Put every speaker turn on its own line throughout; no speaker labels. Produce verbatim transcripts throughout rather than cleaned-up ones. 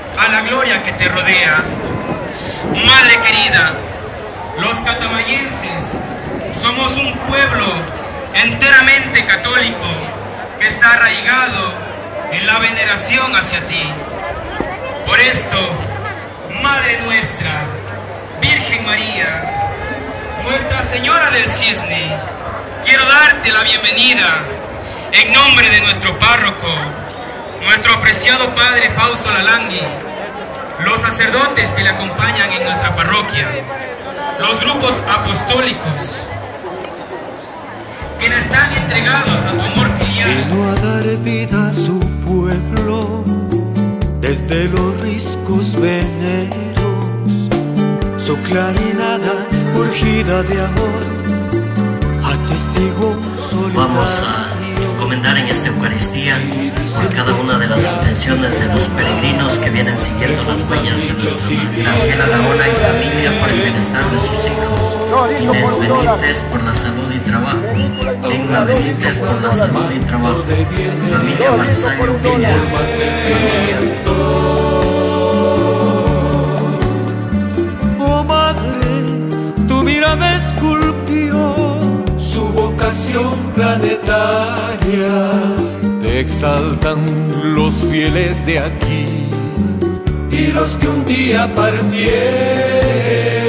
a la gloria que te rodea. Madre querida, los catamayenses somos un pueblo enteramente católico que está arraigado en la veneración hacia ti. Por esto, Madre nuestra, Virgen María, Nuestra Señora del Cisne, quiero darte la bienvenida en nombre de nuestro párroco, nuestro apreciado Padre Fausto Lalangui, los sacerdotes que le acompañan en nuestra parroquia, los grupos apostólicos, quienes están entregados a tu amor filial.
Vino a dar vida a su pueblo desde los riscos veneros, su clarinada urgida de amor atestiguó un solitario.
Vamos a encomendar en esta Eucaristía por cada una de las intenciones de los peregrinos que vienen siguiendo las huellas de nuestra madre. Graciela Gaona y familia por el bienestar de sus hijos. Inés Benítez por la salud y trabajo. Digna Benítez por la salud y trabajo. Familia Marzayo Villa.
Oh madre, tu mirada esculpió su vocación planetaria. Te exaltan los fieles de aquí y los que un día partieron.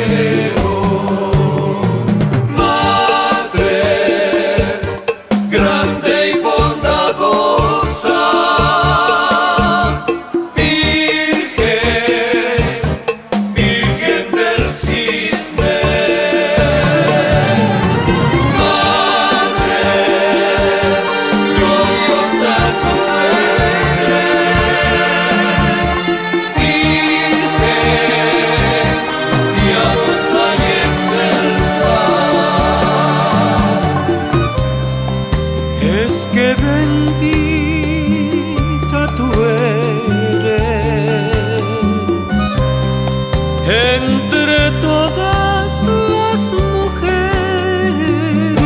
Entre todas las mujeres,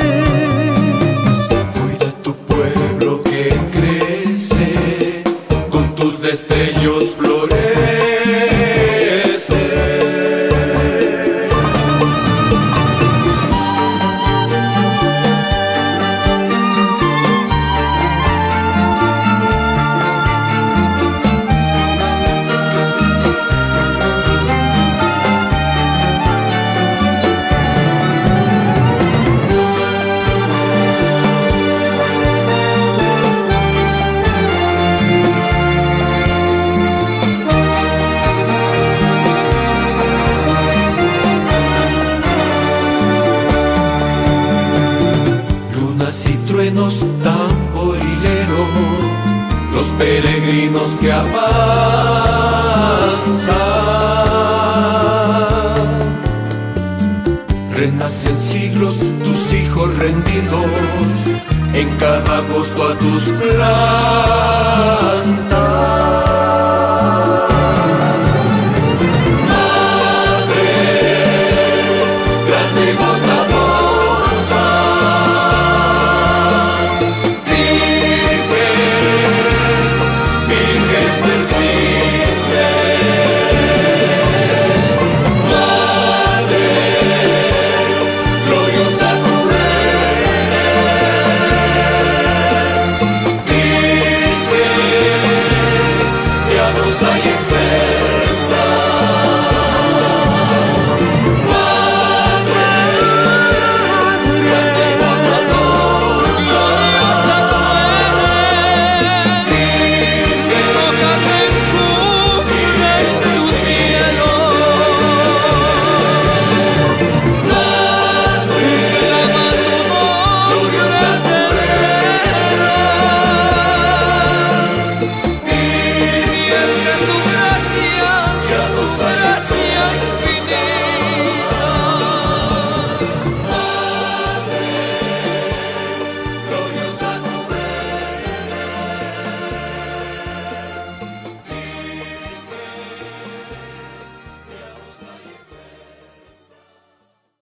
cuida tu pueblo que crece, con tus destellos florece. Tamborilero, los peregrinos que avanzan, renacen siglos tus hijos rendidos en cada costo a tus plantas.